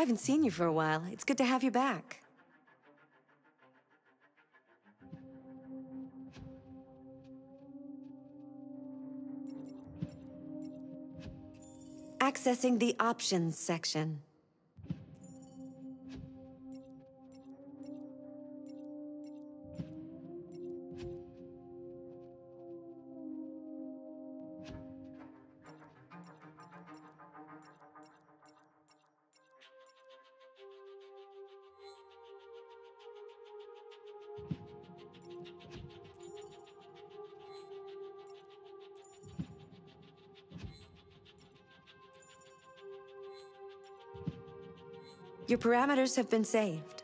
haven't seen you for a while. It's good to have you back. Accessing the options section. Your parameters have been saved.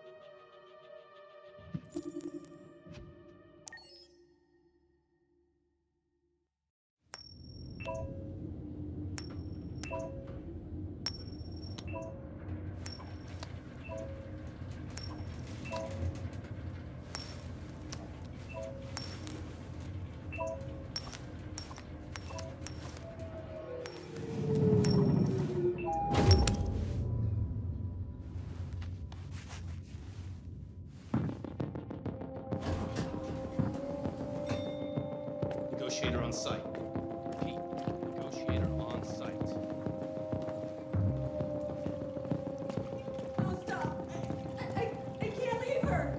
Negotiator on site. Pete, negotiator on site. No, stop. I can't leave her.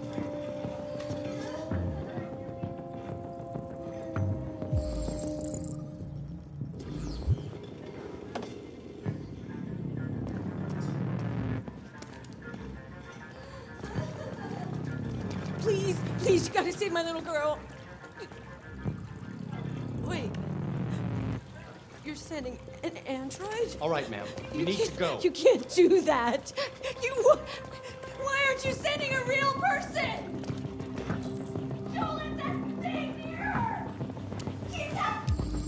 Please, you gotta save my little girl. Wait. You're sending an android? All right, ma'am. We need to go. You can't do that. Why aren't you sending a real person? Don't let that thing near her. Keep that.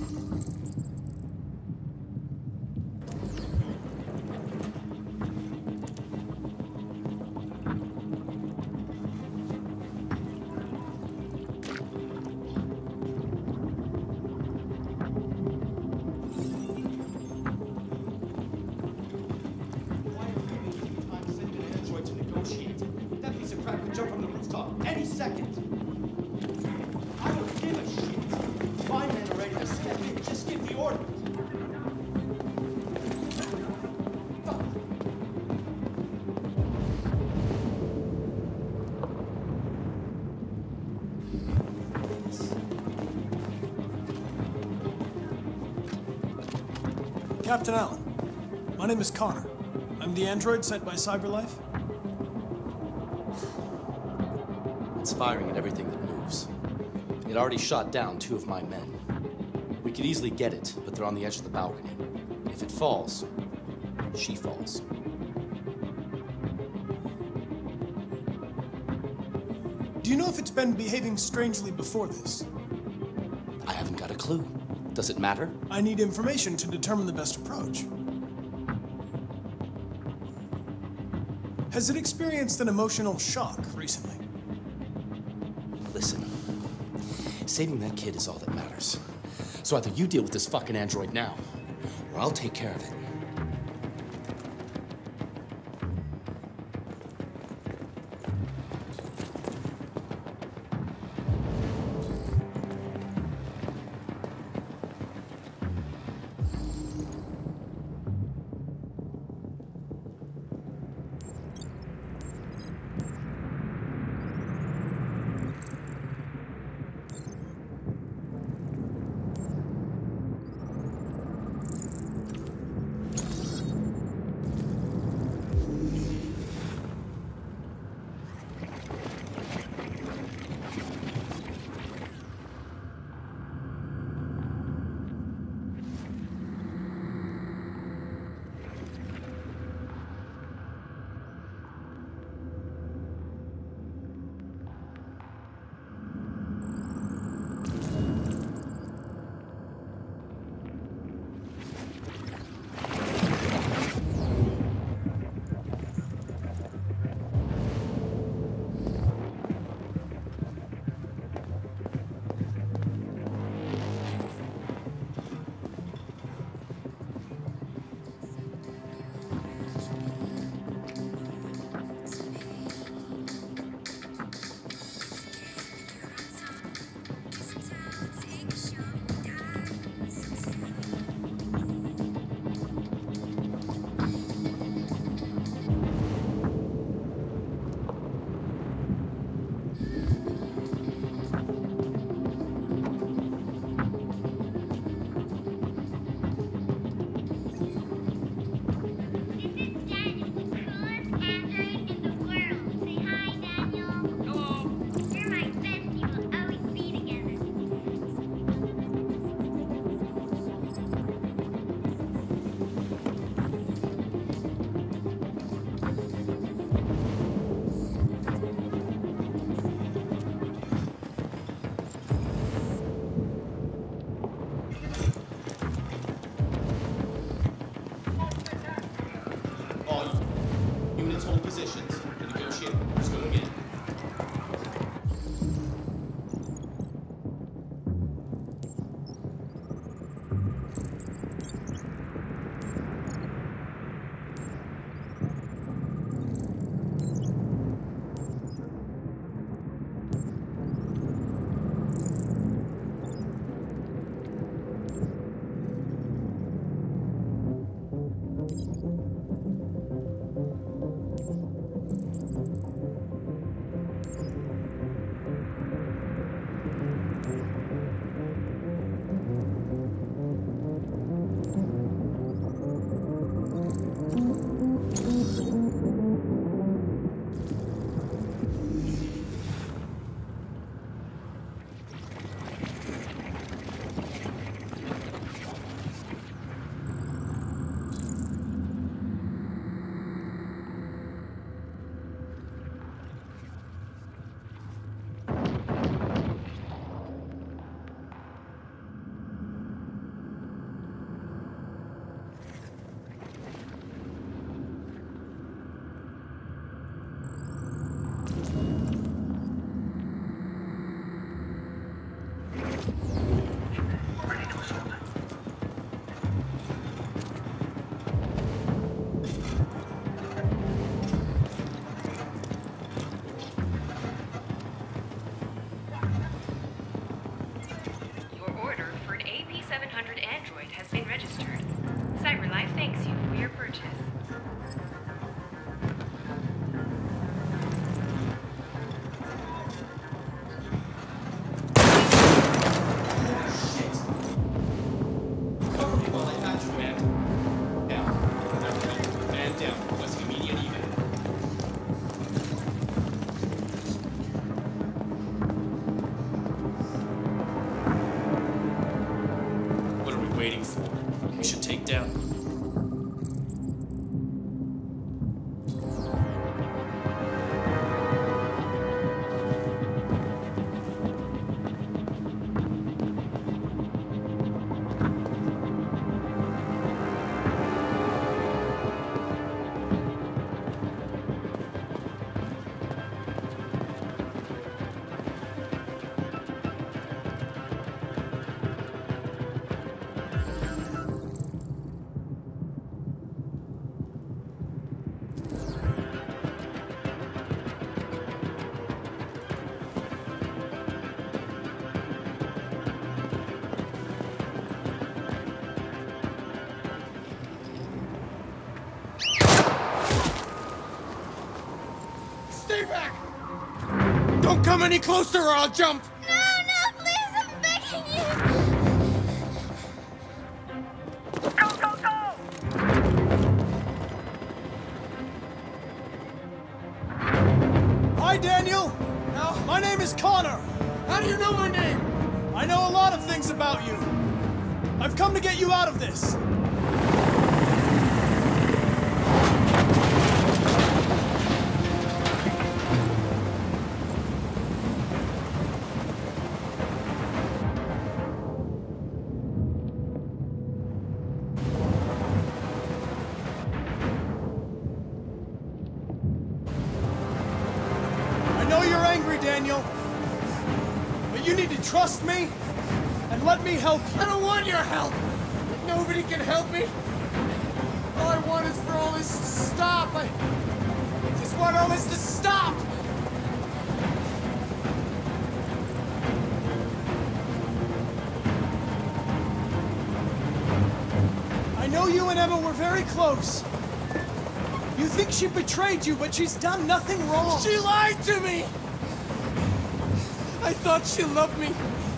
That piece of crap could jump from the rooftop any second. I don't give a shit. My men are ready to step in. Just give the order. Captain Allen, my name is Connor. I'm the android sent by CyberLife. It's firing at everything that moves. It already shot down 2 of my men. We could easily get it, but they're on the edge of the balcony. If it falls, she falls. Do you know if it's been behaving strangely before this? I haven't got a clue. Does it matter? I need information to determine the best approach. Has it experienced an emotional shock recently? Listen, saving that kid is all that matters. So either you deal with this fucking android now, or I'll take care of it. thanks you for your purchase. Shit! Cover me while I patch you, man. Down. Man down. Requesting immediate evac. What are we waiting for? We should take down. Stay back! Don't come any closer or I'll jump! No, please, I'm begging you! Go, go, go! Hi, Daniel! My name is Connor. How do you know my name? I know a lot of things about you. I've come to get you out of this. I know you're angry, Daniel. But you need to trust me and let me help you. I don't want your help! Nobody can help me! All I want is for all this to stop! I just want all this to stop! I know you and Emma were very close. You think she betrayed you, but she's done nothing wrong. She lied to me! I thought she loved me.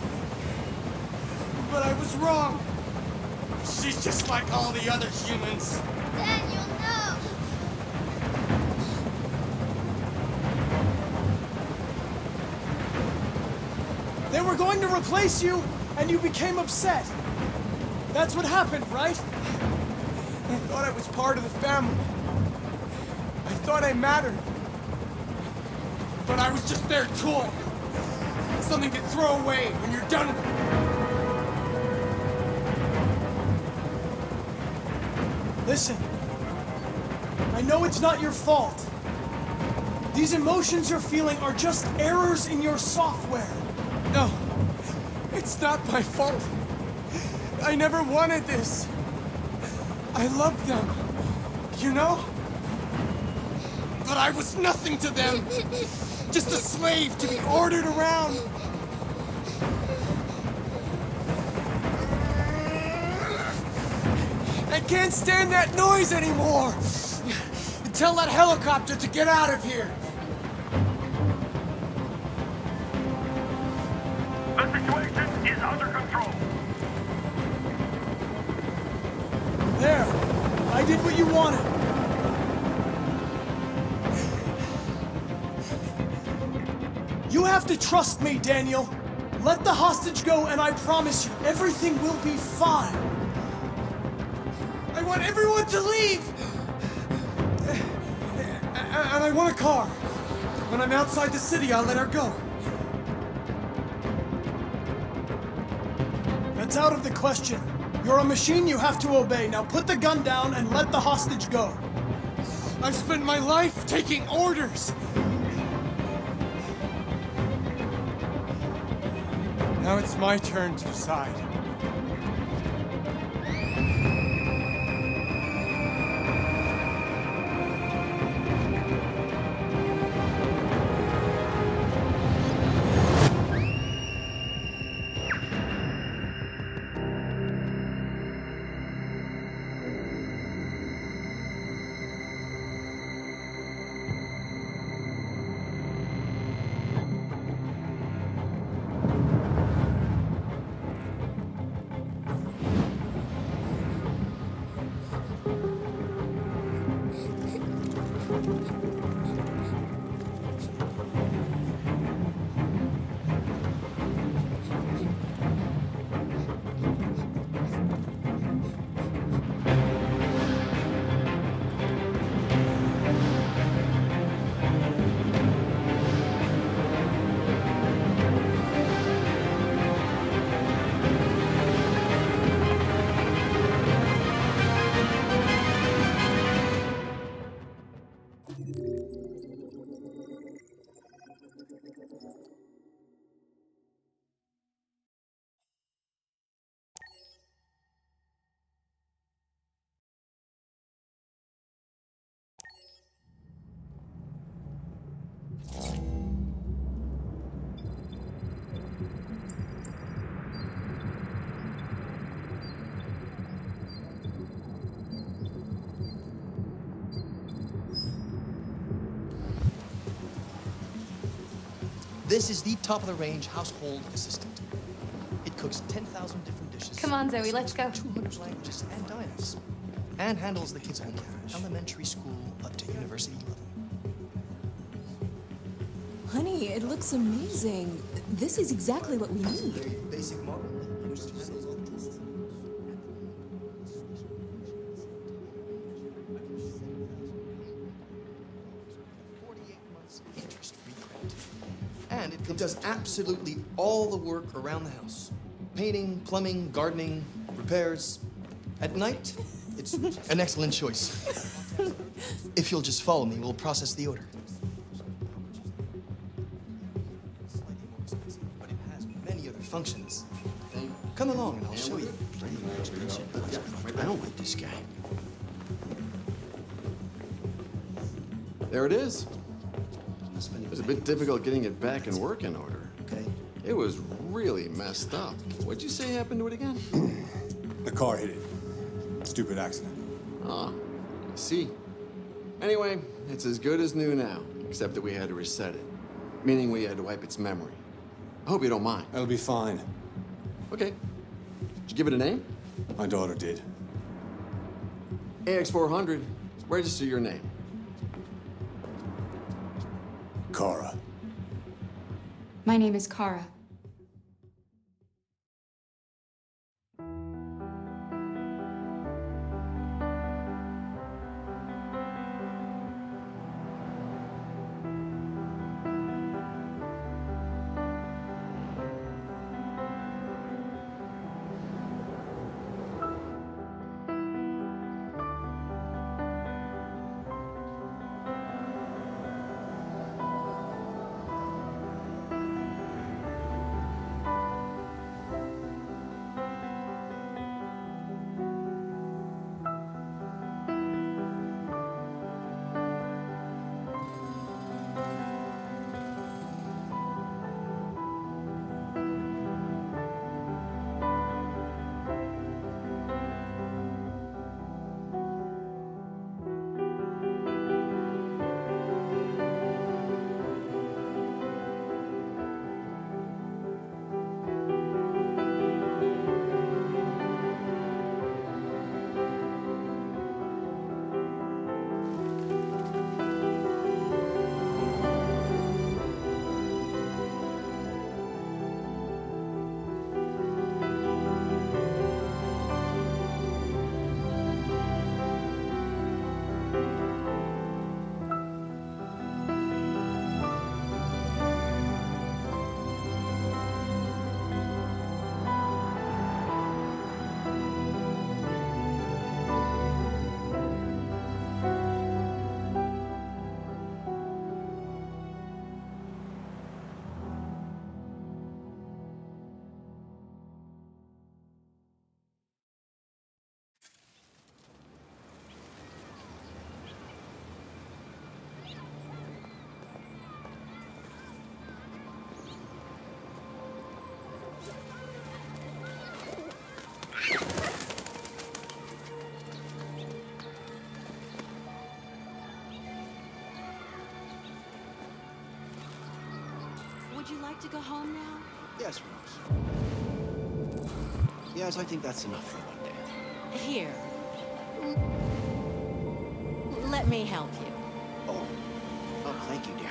But I was wrong. She's just like all the other humans. Daniel, no! They were going to replace you, and you became upset. That's what happened, right? I thought I was part of the family. I thought I mattered. But I was just their toy. Something to throw away when you're done with it. Listen, I know it's not your fault. These emotions you're feeling are just errors in your software. No, it's not my fault. I never wanted this. I loved them, you know? But I was nothing to them. Just a slave to be ordered around. I can't stand that noise anymore. Tell that helicopter to get out of here. The situation is under control. There, I did what you wanted. You have to trust me, Daniel. Let the hostage go, and I promise you, everything will be fine. I want everyone to leave! And I want a car. When I'm outside the city, I'll let her go. That's out of the question. You're a machine you have to obey. Now put the gun down and let the hostage go. I've spent my life taking orders. Now it's my turn to decide. This is the top-of-the-range household assistant. It cooks 10,000 different dishes. Come on, Zoe, let's go. 200 languages and dialects. And handles the kids all the way from elementary school up to university level. Honey, it looks amazing. This is exactly what we need. Very basic model. Handles all the dishes. 48 months interest-free credit. And it does absolutely all the work around the house. Painting, plumbing, gardening, repairs. At night, it's an excellent choice. If you'll just follow me, we'll process the order. But it has many other functions. Come along and I'll show you. I don't like this guy. There it is. It was a bit difficult getting it back in working order. Okay. It was really messed up. What'd you say happened to it again? The car hit it. Stupid accident. Ah, I see. Anyway, it's as good as new now, except that we had to reset it. Meaning we had to wipe its memory. I hope you don't mind. That'll be fine. Okay. Did you give it a name? My daughter did. AX400. Register your name. Kara. My name is Kara. Would you like to go home now? Yes, Rose. Yes, I think that's enough for one day. Here. Let me help you. Oh, thank you, dear.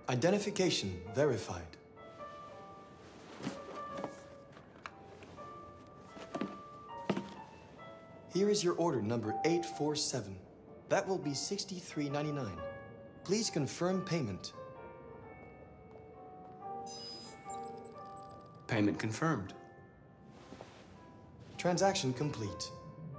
Identification verified. Here is your order number 847. That will be $63.99. Please confirm payment. Payment confirmed. Transaction complete.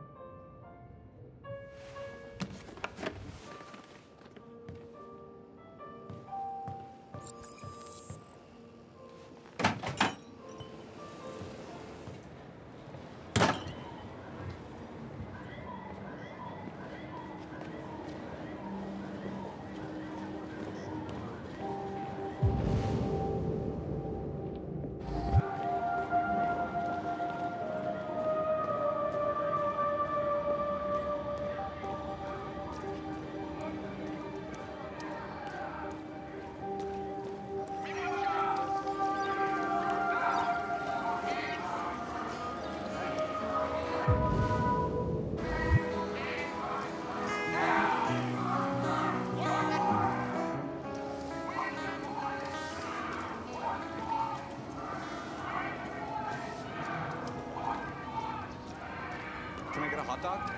Can I get a hot dog?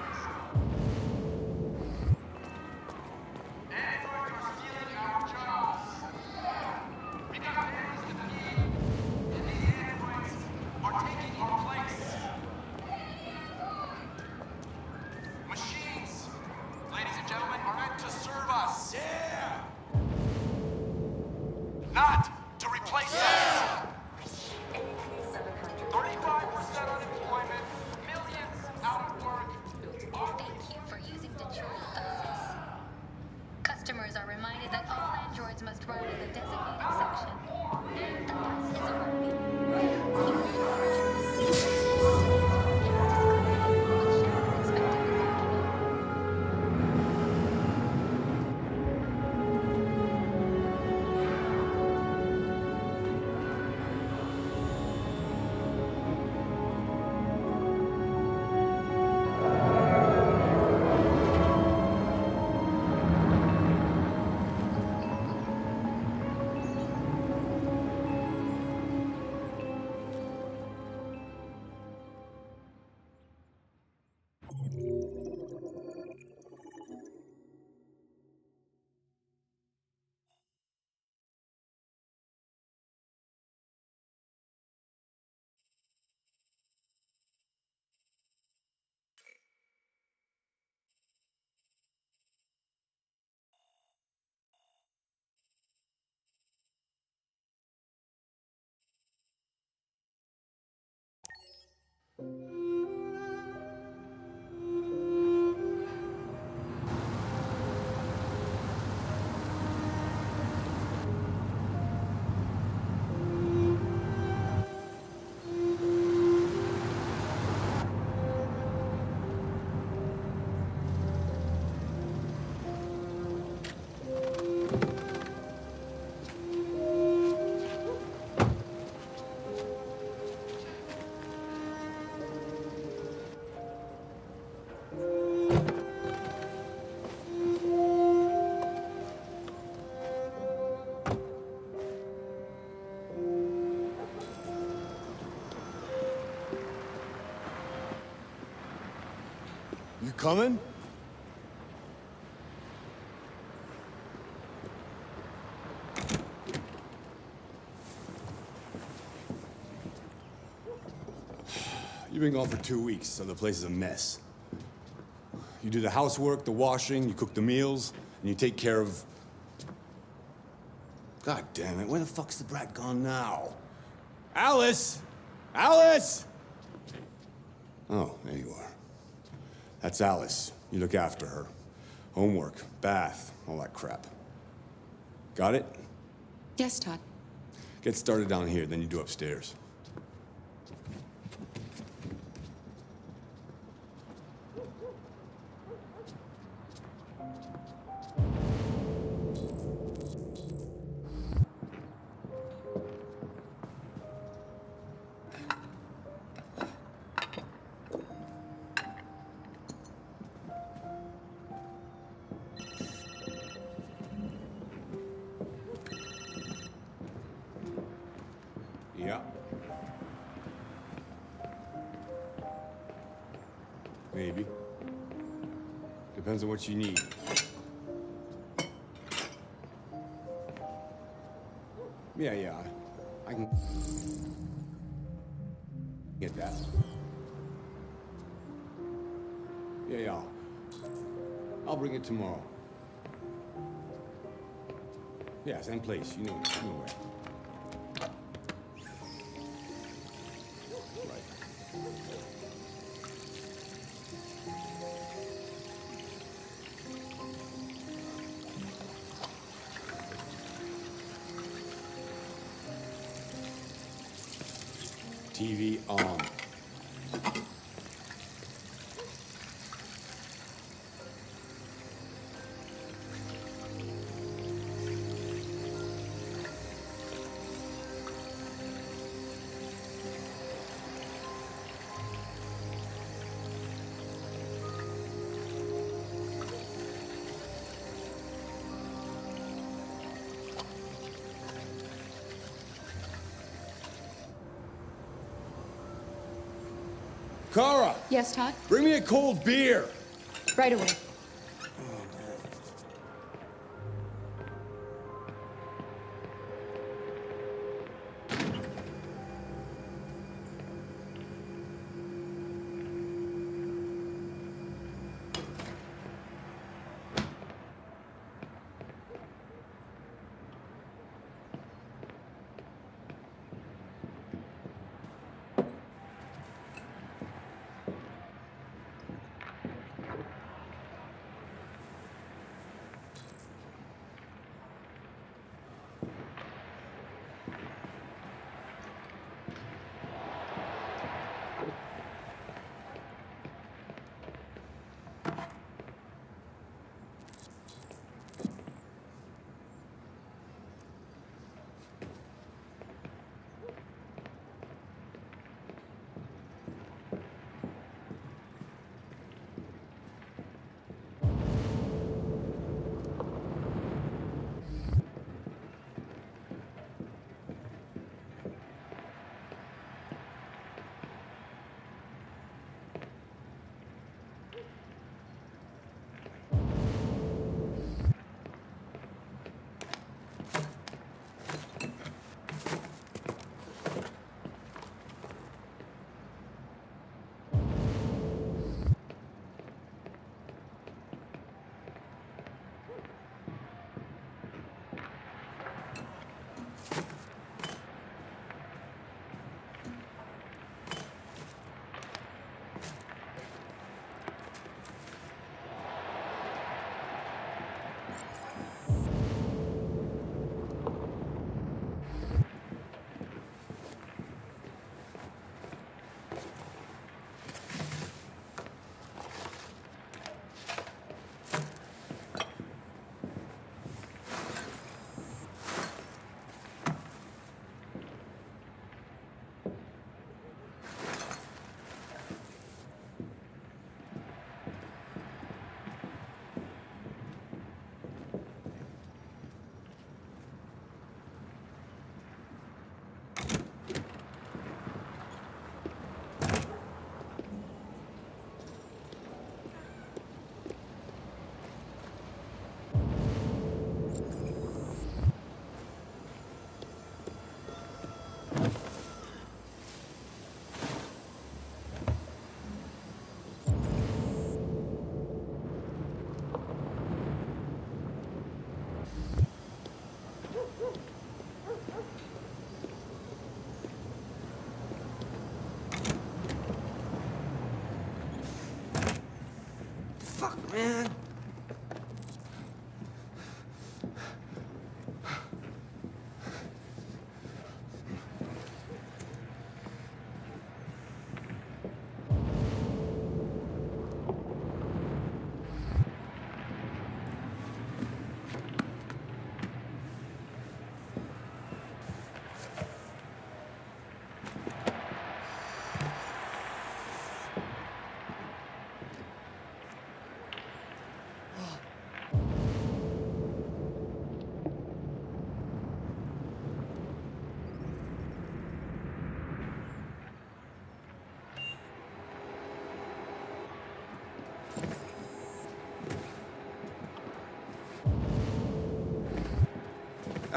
Machines, ladies and gentlemen, are meant to serve us. Yeah! Not to replace us. 35% unemployment, millions out of work. Thank you for using Detroit buses. Customers are reminded that all androids must ride in the designated section. The bus is arriving. You coming? You've been gone for 2 weeks, so the place is a mess. You do the housework, the washing, you cook the meals, and you take care of... God damn it, where the fuck's the brat gone now? Alice! Alice! Oh, there you are. That's Alice. You look after her. Homework, bath, all that crap. Got it? Yes, Todd. Get started down here, then you do upstairs. Yeah. Maybe. Depends on what you need. Yeah. I can get that. Yeah. I'll bring it tomorrow. Yeah, same place. You know where. Right. TV on. Kara! Yes, Todd? Bring me a cold beer! Right away.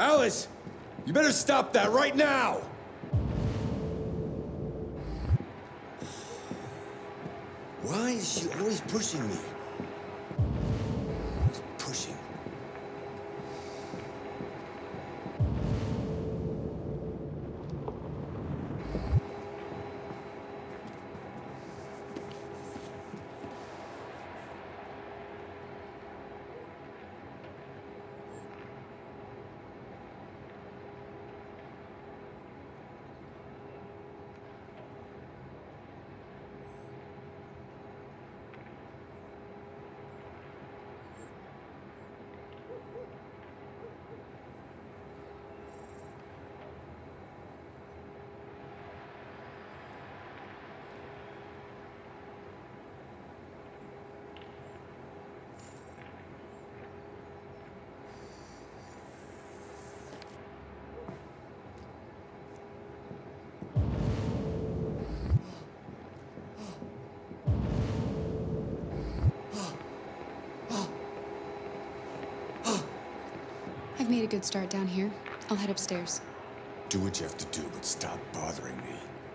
Alice! You better stop that right now! Why is she always pushing me? Always pushing. I've made a good start down here. I'll head upstairs. Do what you have to do, but stop bothering me.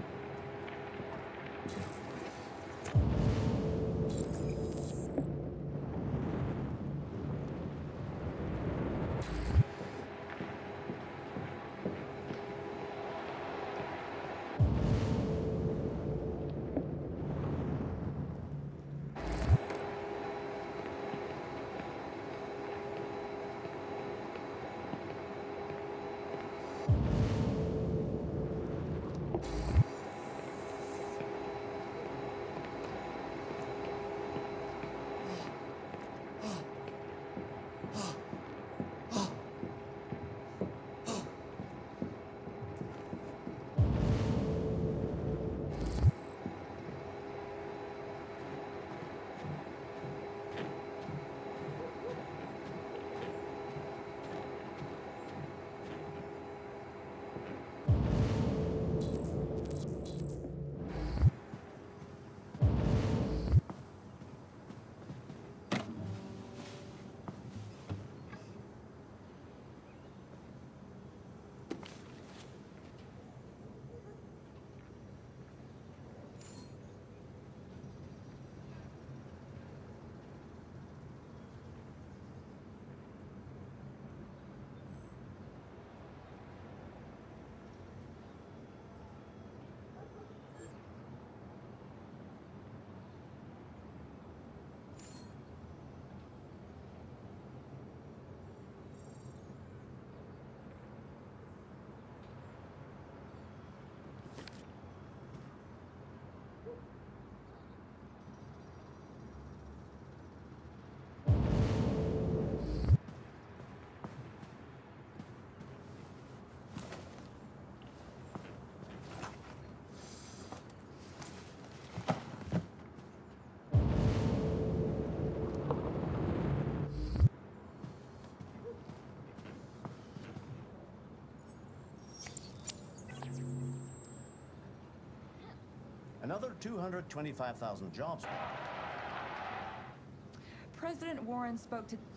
Another 225,000 jobs. President Warren spoke to...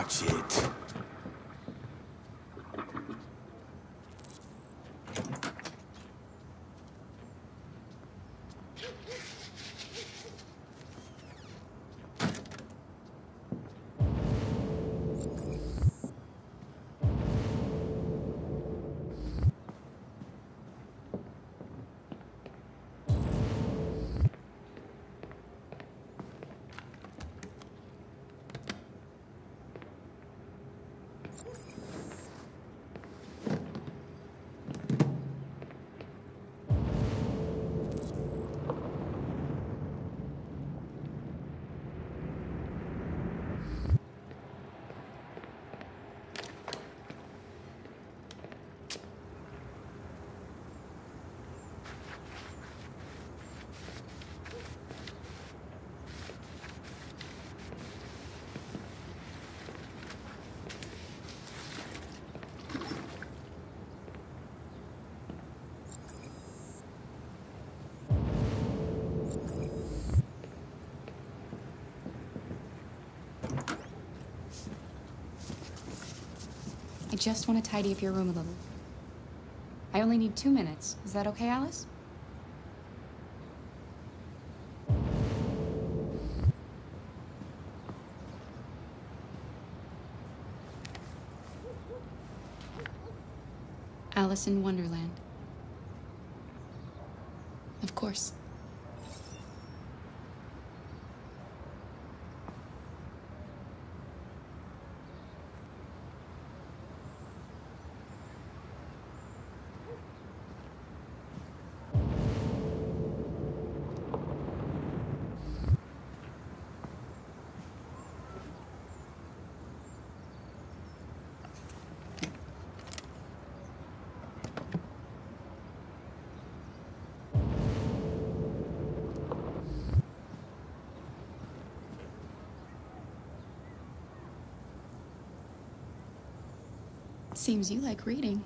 Watch it. I just want to tidy up your room a little. I only need 2 minutes. Is that okay, Alice? Alice in Wonderland. Of course. Seems you like reading.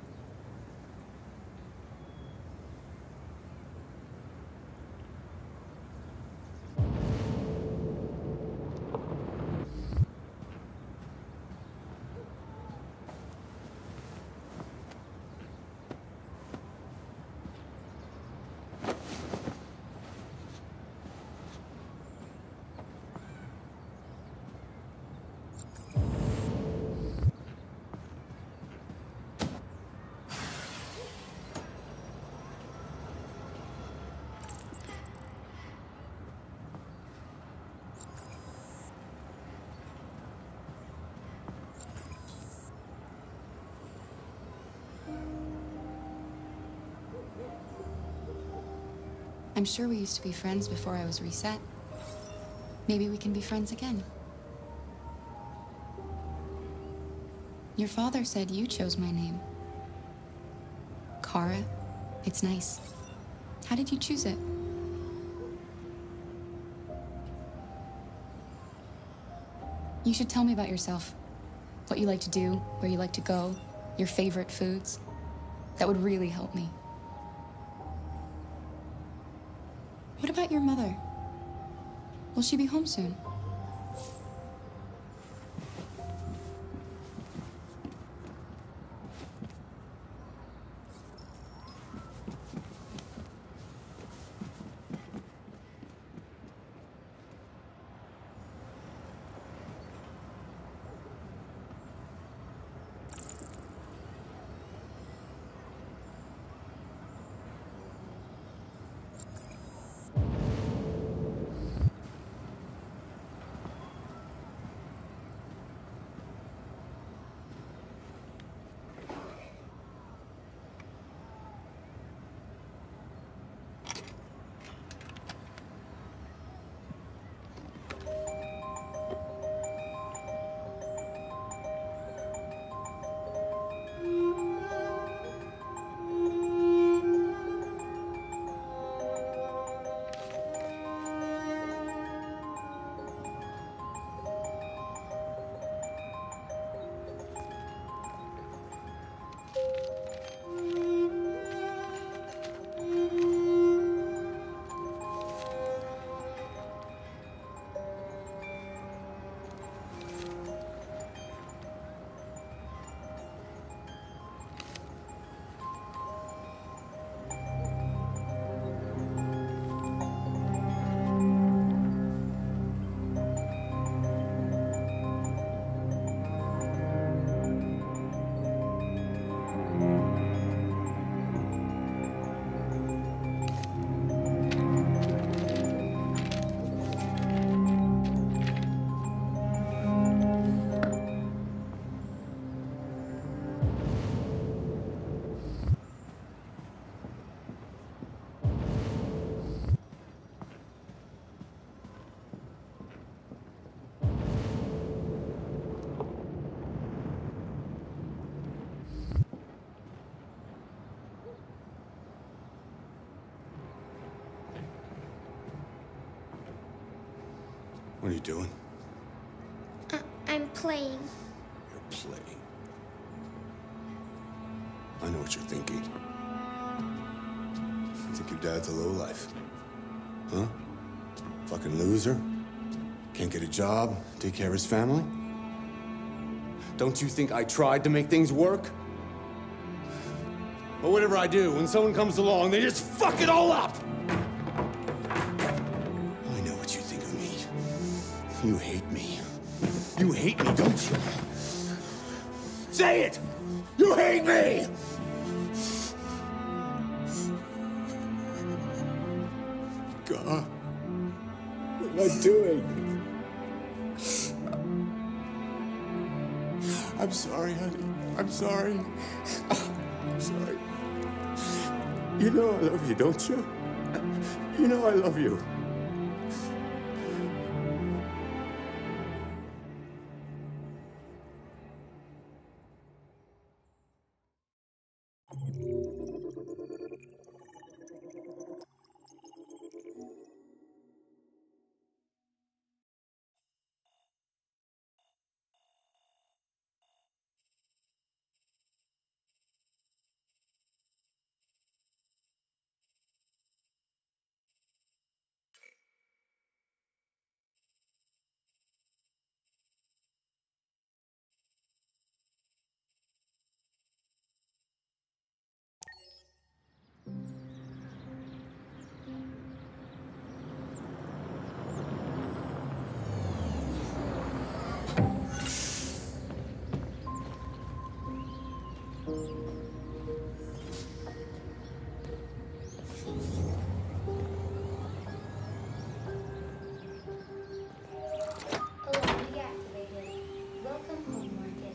I'm sure we used to be friends before I was reset. Maybe we can be friends again. Your father said you chose my name. Kara. It's nice. How did you choose it? You should tell me about yourself. What you like to do, where you like to go, your favorite foods. That would really help me. What about your mother? Will she be home soon? What are you doing? I'm playing. You're playing. I know what you're thinking. You think your dad's a lowlife? Huh? Fucking loser? Can't get a job, take care of his family? Don't you think I tried to make things work? But whatever I do, when someone comes along, they just fuck it all up! I know what you think of me. You hate me. You hate me, don't you? Say it! You hate me! God, what am I doing? I'm sorry, honey. I'm sorry. I'm sorry. You know I love you, don't you? You know I love you. Alarm deactivated. Welcome home, Marcus.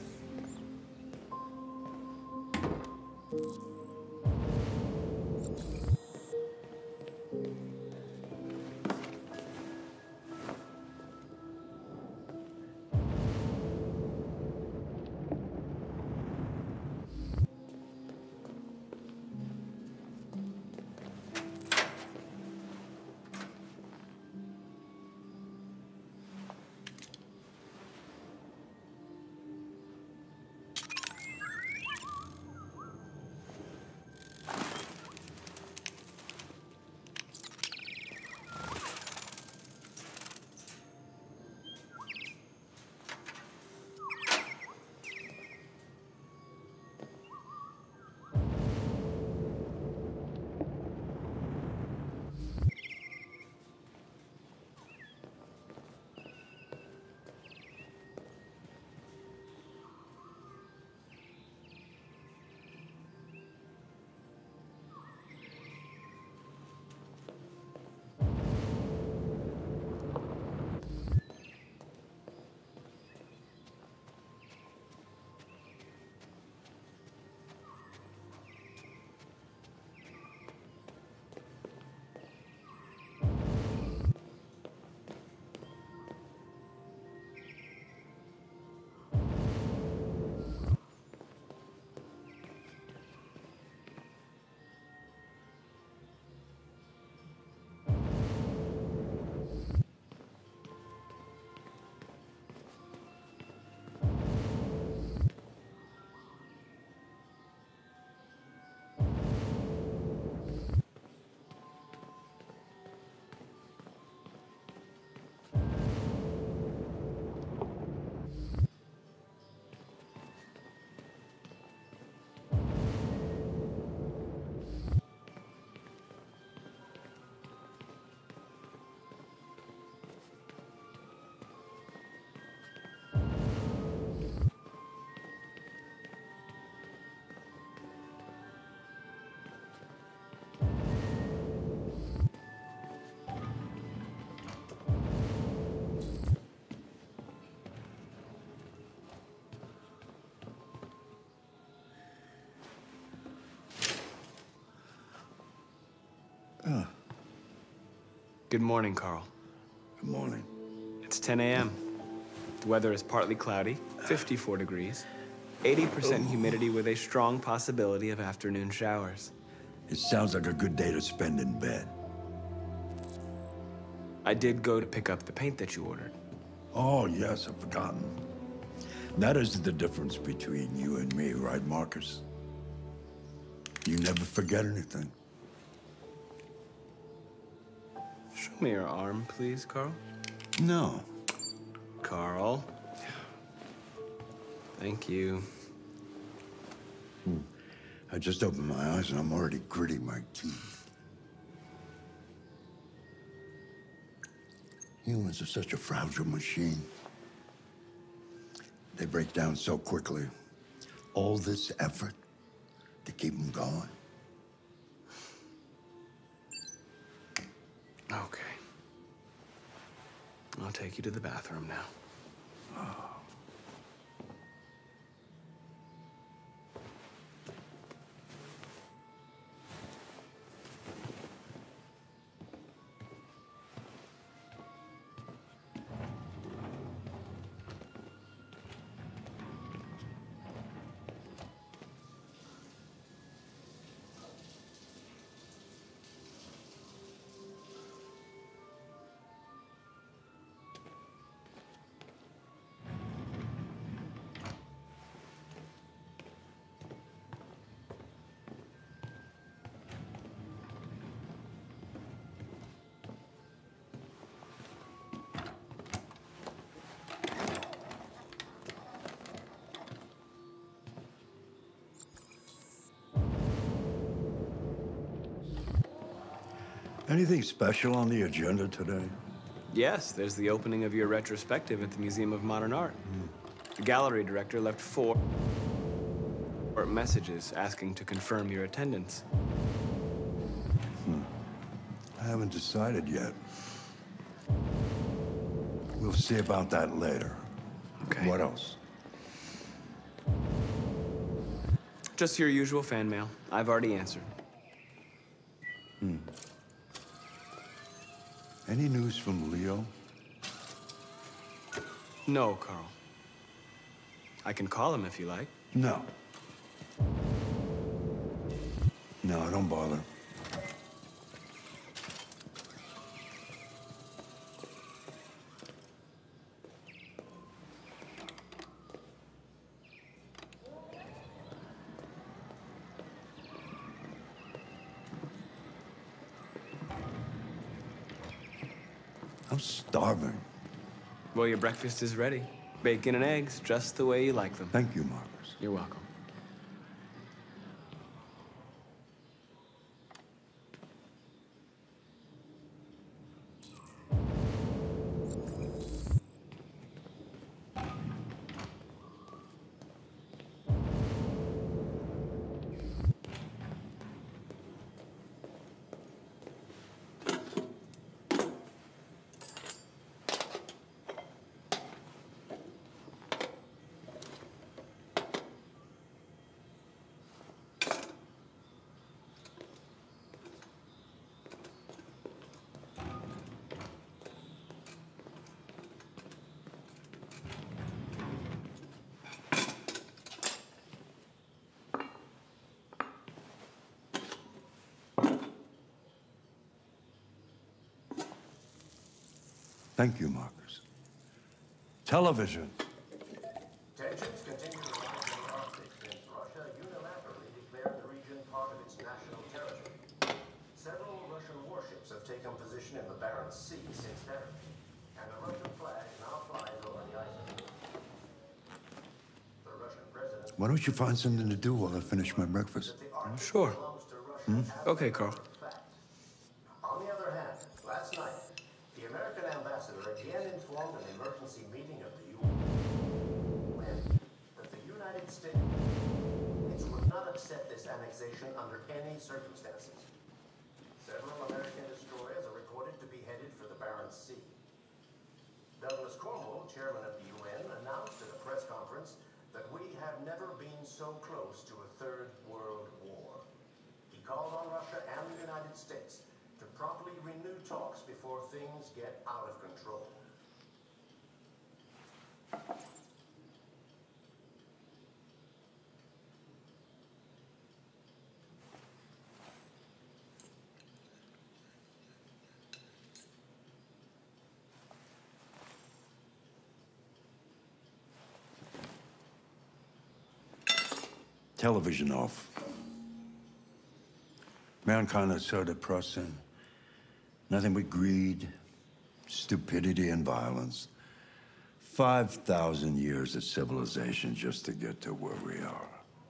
Good morning, Carl. Good morning. It's 10 a.m. The weather is partly cloudy, 54 degrees, 80% humidity with a strong possibility of afternoon showers. It sounds like a good day to spend in bed. I did go to pick up the paint that you ordered. Oh, yes, I've forgotten. That is the difference between you and me, right, Marcus? You never forget anything. Show me your arm, please, Carl. No. Carl. Thank you. I just opened my eyes and I'm already gritting my teeth. Humans are such a fragile machine. They break down so quickly. All this effort to keep them going. Okay. I'll take you to the bathroom now. Anything special on the agenda today? Yes, there's the opening of your retrospective at the Museum of Modern Art. The gallery director left 4 messages asking to confirm your attendance. I haven't decided yet. We'll see about that later. Okay. What else? Just your usual fan mail. I've already answered. Any news from Leo? No, Carl. I can call him if you like. No. No, don't bother. I'm starving. Well, your breakfast is ready. Bacon and eggs, just the way you like them. Thank you, Marcus. You're welcome. Thank you, Marcus. Television. Tensions continue to rise in the Arctic since Russia unilaterally declared the region part of its national territory. Several Russian warships have taken position in the Barents Sea since then, and the Russian flag now flies over the ice. The Russian president... Why don't you find something to do while I finish my breakfast? Sure. Okay, Carl. On the other hand, last night, the American ambassador again informed an emergency meeting of the UN that the United States would not accept this annexation under any circumstances. Several American destroyers are reported to be headed for the Barents Sea. Douglas Cornwall, chairman of the UN, announced at a press conference that we have never been so close to a third world war. He called on Russia and the United States to promptly renew talks before things get out of control. television off. Mankind is so depressing. Nothing but greed, stupidity, and violence. 5,000 years of civilization just to get to where we are.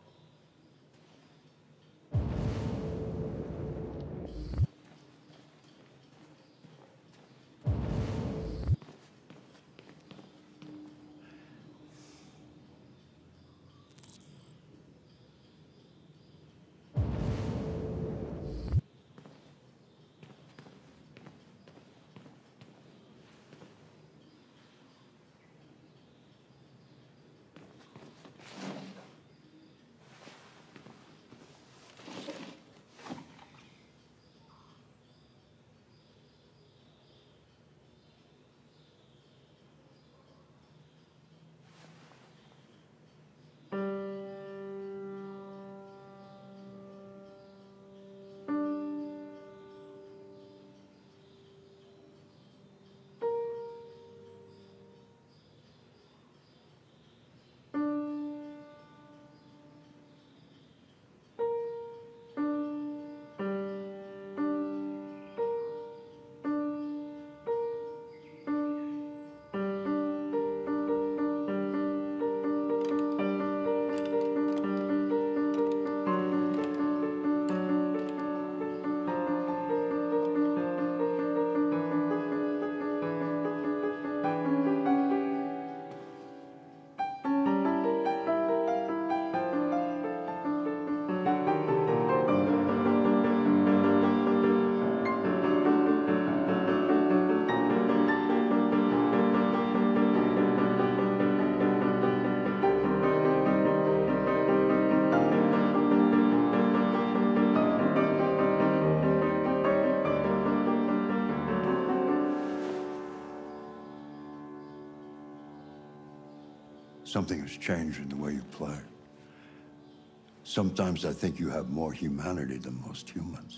Something has changed in the way you play. Sometimes I think you have more humanity than most humans.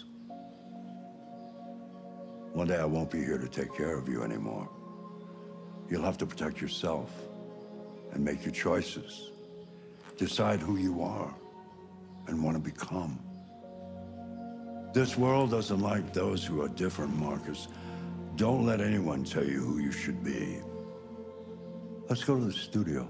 One day I won't be here to take care of you anymore. You'll have to protect yourself and make your choices. Decide who you are and want to become. This world doesn't like those who are different, Marcus. Don't let anyone tell you who you should be. Let's go to the studio.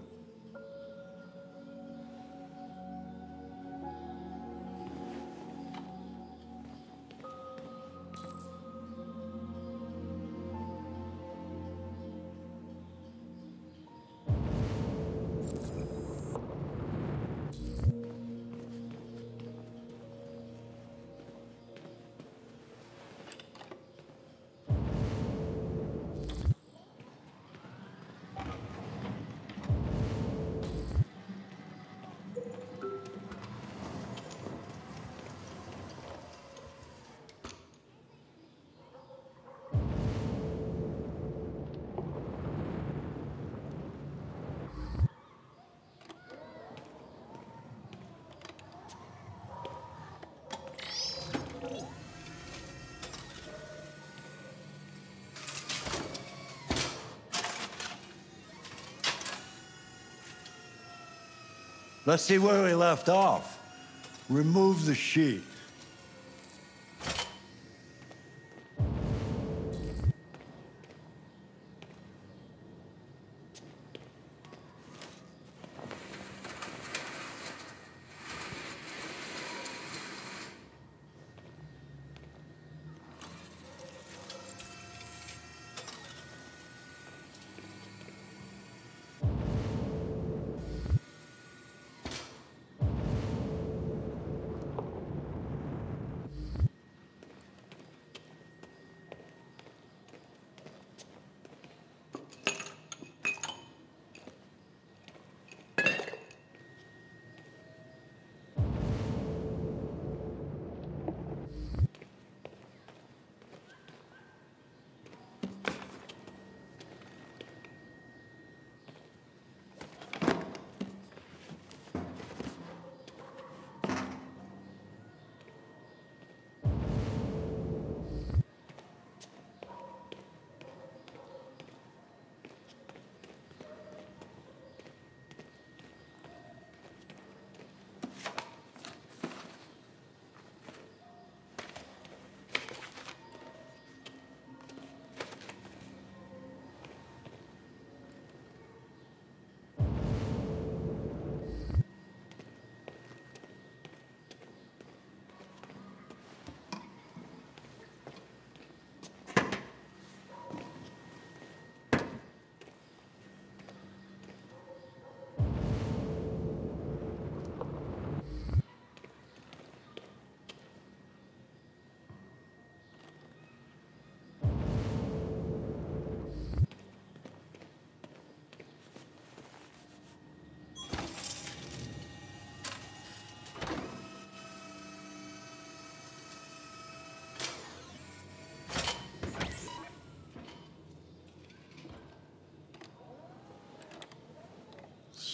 Let's see where we left off. Remove the sheet.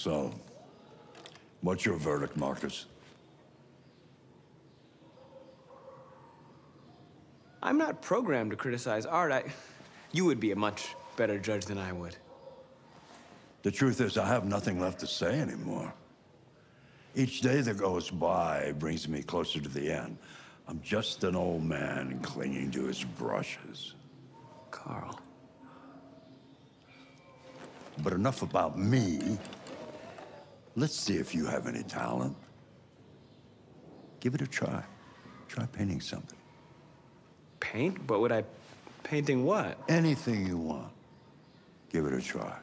So, what's your verdict, Marcus? I'm not programmed to criticize art. You would be a much better judge than I would. The truth is, I have nothing left to say anymore. Each day that goes by brings me closer to the end. I'm just an old man clinging to his brushes. Carl. But enough about me. Let's see if you have any talent. Give it a try. Try painting something. Paint? What would I... Painting what? Anything you want. Give it a try.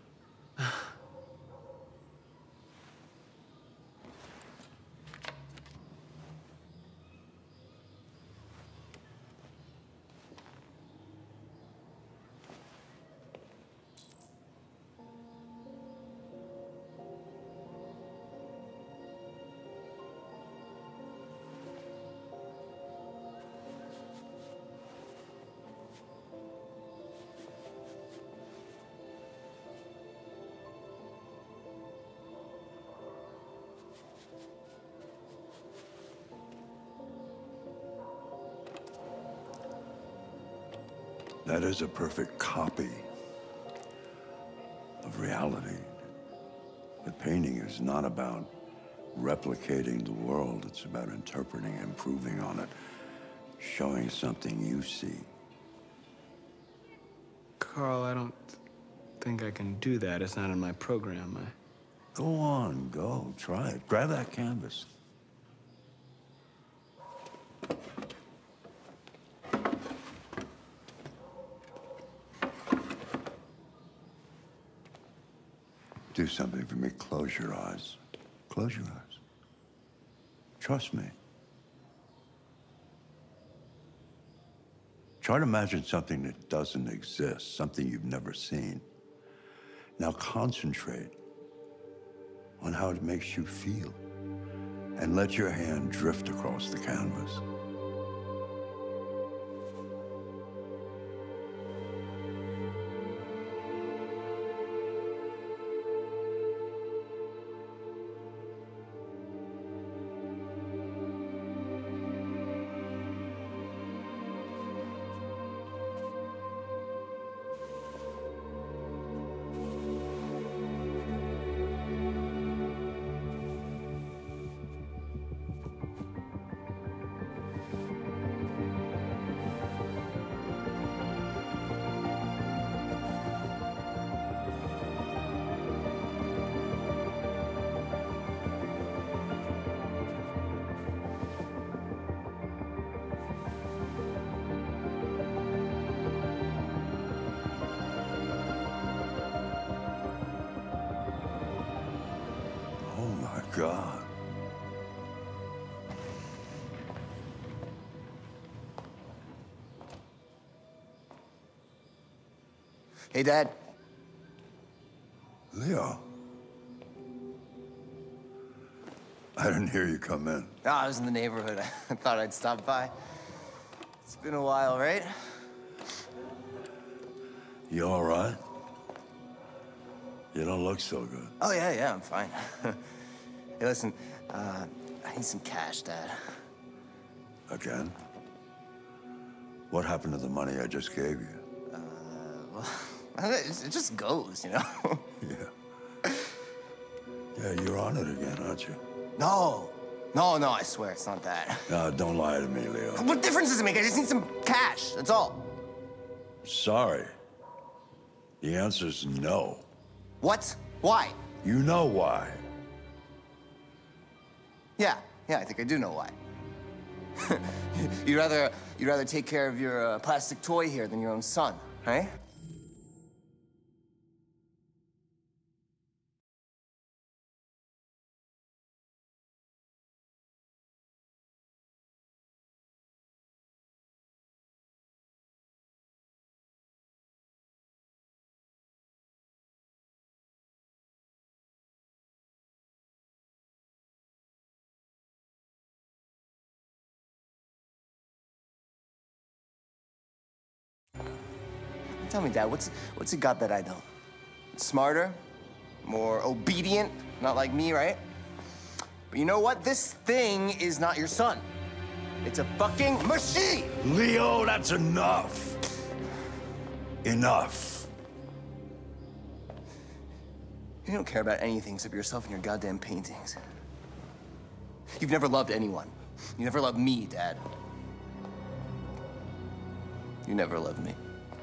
That is a perfect copy of reality. But painting is not about replicating the world. It's about interpreting, improving on it, showing something you see. Carl, I don't think I can do that. It's not in my program. Go on, go. Try it. Grab that canvas. Do something for me. Close your eyes. Close your eyes. Trust me. Try to imagine something that doesn't exist, something you've never seen. Now concentrate on how it makes you feel, and let your hand drift across the canvas. God. Hey, Dad. Leo. I didn't hear you come in. Oh, I was in the neighborhood. I thought I'd stop by. It's been a while, right? You all right? You don't look so good. Oh, yeah, I'm fine. Hey, listen, I need some cash, Dad. Again? What happened to the money I just gave you? Well, it just goes, you know? Yeah, you're on it again, aren't you? No, I swear, it's not that. No, don't lie to me, Leo. What difference does it make? I just need some cash, that's all. Sorry. The answer's no. What? Why? You know why. Yeah, I think I do know why. You'd rather take care of your plastic toy here than your own son, right? Tell me, Dad, what's it got that I don't? Smarter? more obedient, not like me, right? But you know what? This thing is not your son. It's a fucking machine! Leo, that's enough. Enough. You don't care about anything except yourself and your goddamn paintings. You've never loved anyone. You never loved me, Dad. You never loved me.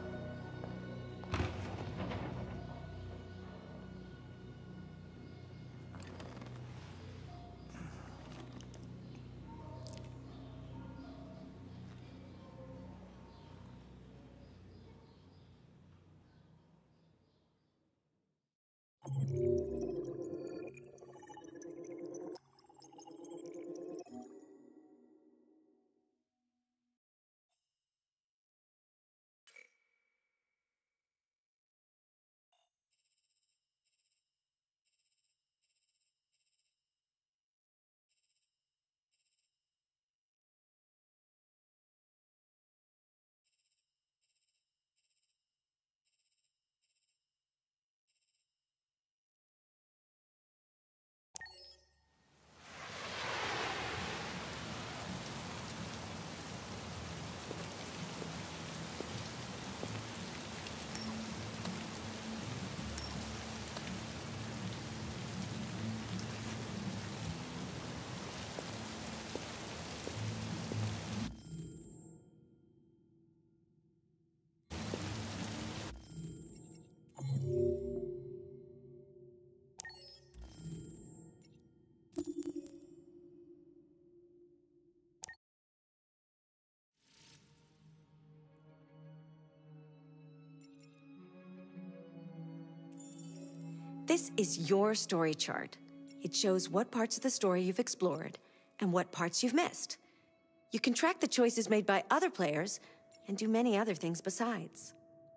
This is your story chart. It shows what parts of the story you've explored and what parts you've missed. You can track the choices made by other players and do many other things besides.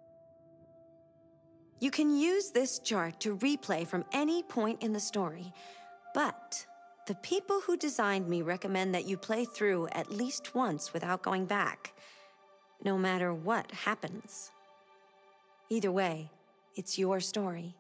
You can use this chart to replay from any point in the story, but the people who designed me recommend that you play through at least once without going back, no matter what happens. Either way, it's your story.